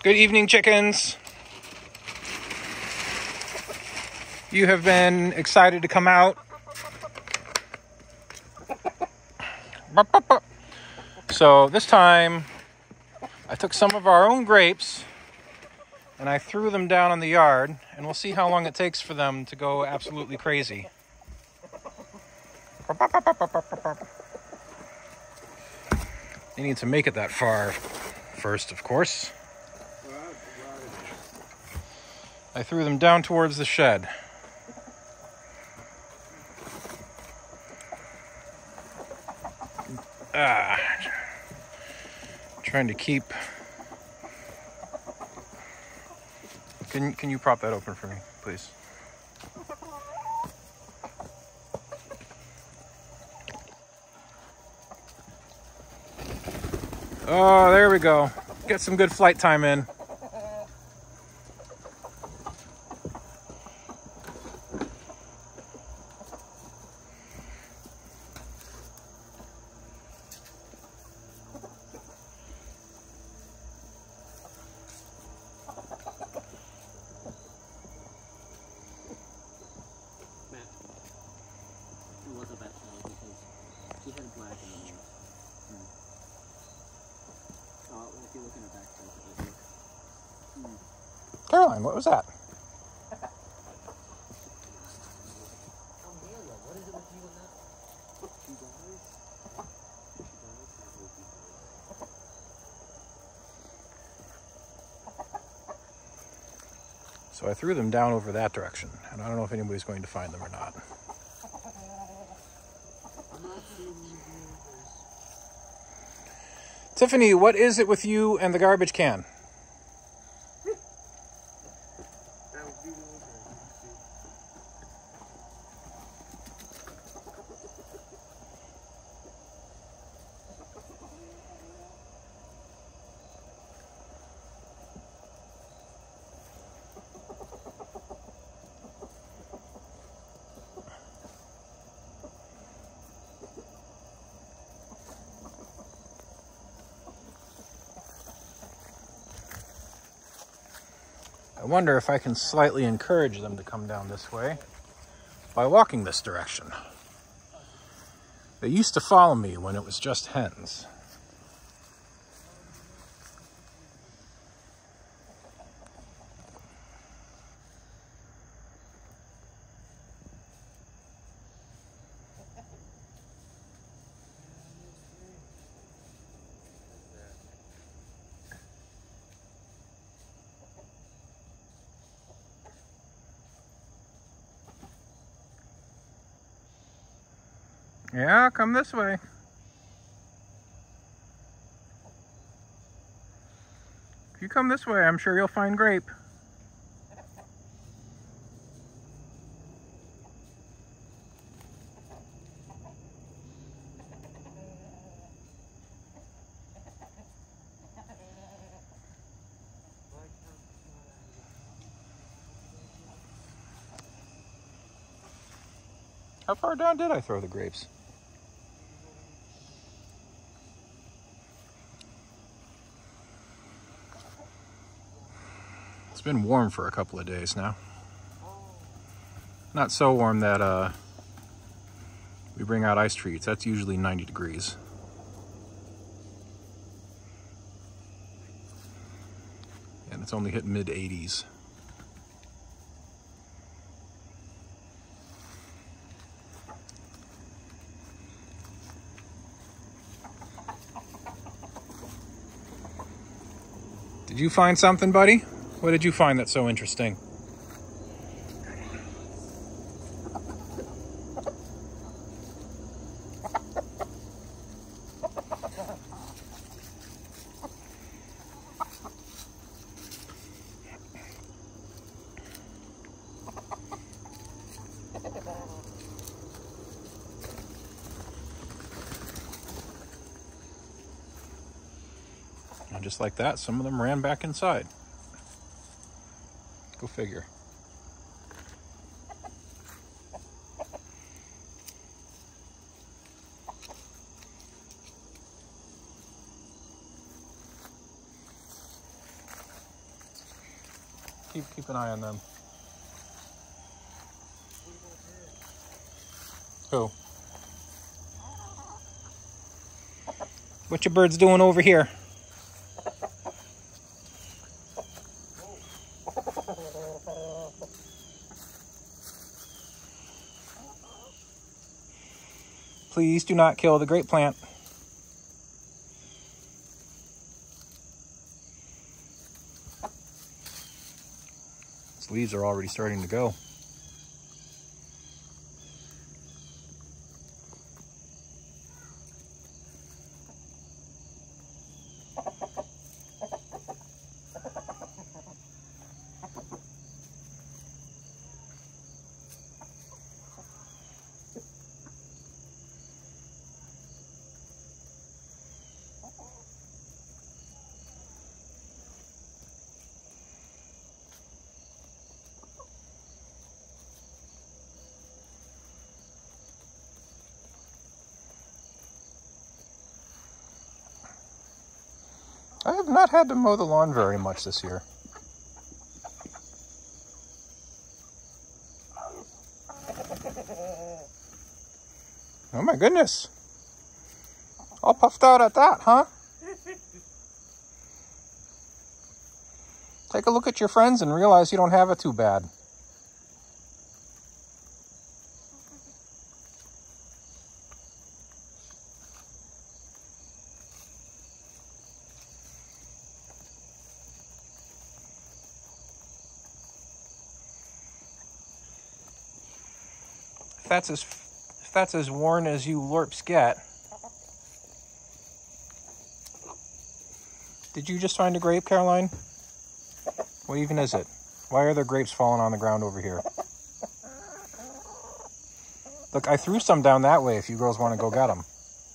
Good evening, chickens. You have been excited to come out. So this time, I took some of our own grapes and I threw them down in the yard, and we'll see how long it takes for them to go absolutely crazy. They need to make it that far first, of course. I threw them down towards the shed. Trying to keep... Can you prop that open for me, please? Oh, there we go. Get some good flight time in. Caroline, what was that? So I threw them down over that direction, and I don't know if anybody's going to find them or not. Tiffany, what is it with you and the garbage can? I wonder if I can slightly encourage them to come down this way by walking this direction. They used to follow me when it was just hens. Yeah, come this way. If you come this way, I'm sure you'll find grape. How far down did I throw the grapes? It's been warm for a couple of days now. Not so warm that we bring out ice treats. That's usually 90 degrees. And it's only hit mid-80s. Did you find something, buddy? What did you find that's so interesting? And just like that, some of them ran back inside. Go figure. keep an eye on them. Who? What your birds doing over here? Please do not kill the grape plant. Its leaves are already starting to go. I have not had to mow the lawn very much this year. Oh my goodness. All puffed out at that, huh? Take a look at your friends and realize you don't have it too bad. If that's as worn as you lorps get. Did you just find a grape, Caroline? What even is it? Why are there grapes falling on the ground over here? Look, I threw some down that way if you girls want to go get them.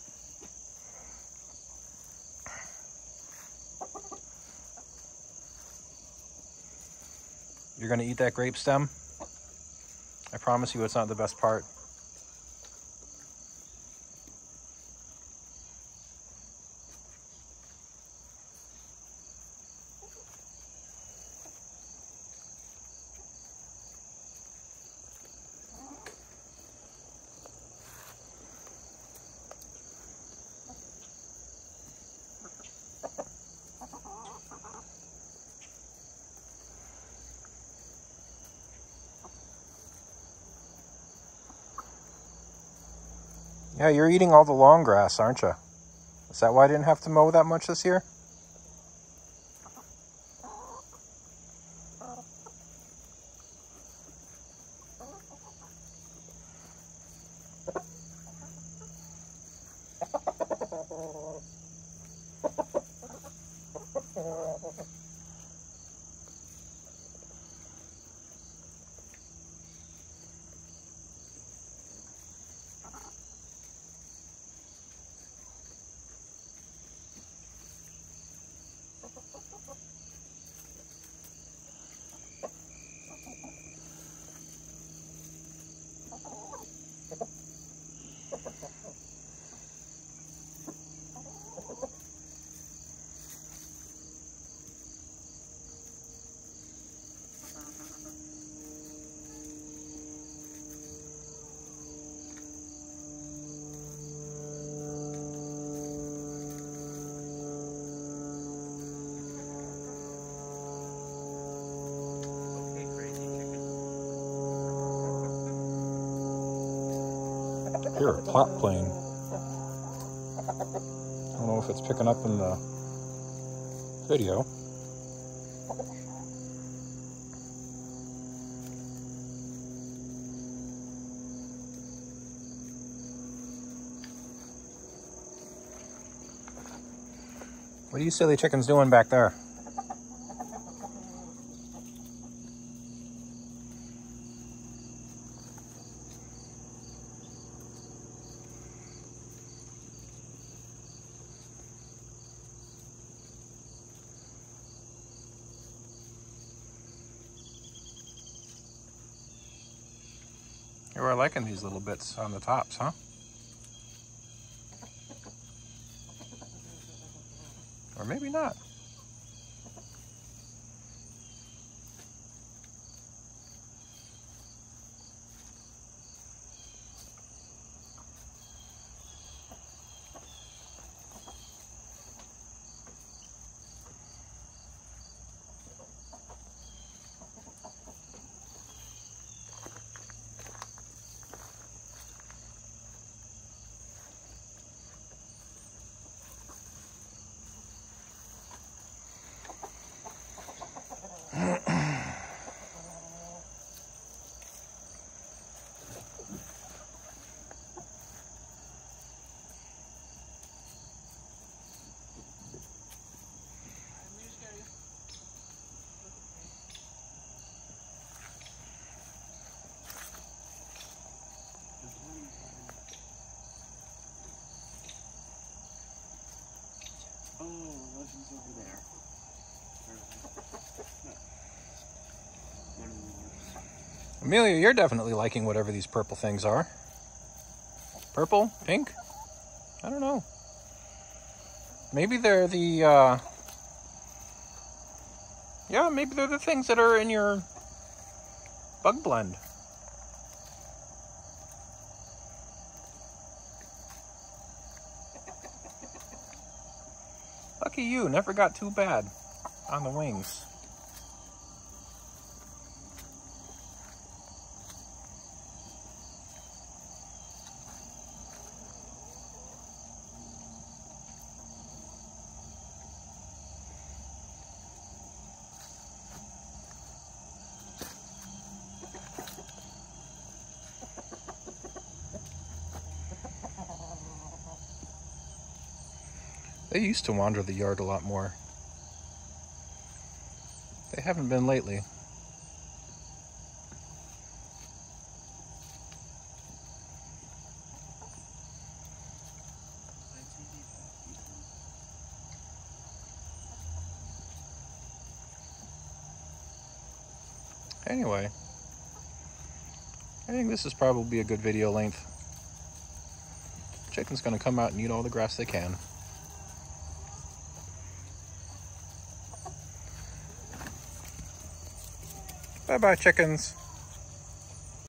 You're going to eat that grape stem? I promise you it's not the best part. Yeah, you're eating all the long grass, aren't you? Is that why I didn't have to mow that much this year? I hear a pot playing. I don't know if it's picking up in the video. What are you silly chickens doing back there? You are liking these little bits on the tops, huh? Or maybe not. Amelia, you're definitely liking whatever these purple things are. Purple? Pink? I don't know. Maybe they're the, yeah, maybe they're the things that are in your bug blend. Lucky you, never got too bad on the wings. They used to wander the yard a lot more. They haven't been lately. Anyway, I think this is probably a good video length. Chicken's gonna come out and eat all the grass they can. Bye-bye, chickens.